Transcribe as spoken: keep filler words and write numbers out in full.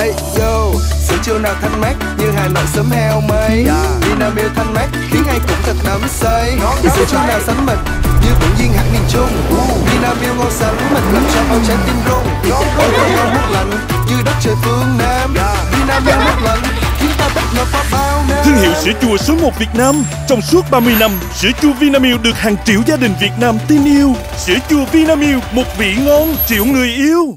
Ê yo, sữa chua nào thanh mát như Hà Nội sớm heo mây. Vinamilk thanh mát khiến ai cũng thật đắm say. Sữa chua nào sánh mịn như vườn duyên hẳn miền Trung. Vinamilk ngon sánh mịn làm cho âu trái tim rung. Ôi con ngon hút lạnh như đất trời phương Nam. Vinamilk hút lạnh khiến ta bất ngờ phá bao năm. Thương hiệu sữa chua số một Việt Nam. Trong suốt ba mươi năm, sữa chua Vinamilk được hàng triệu gia đình Việt Nam tin yêu. Sữa chua Vinamilk, một vị ngon triệu người yêu.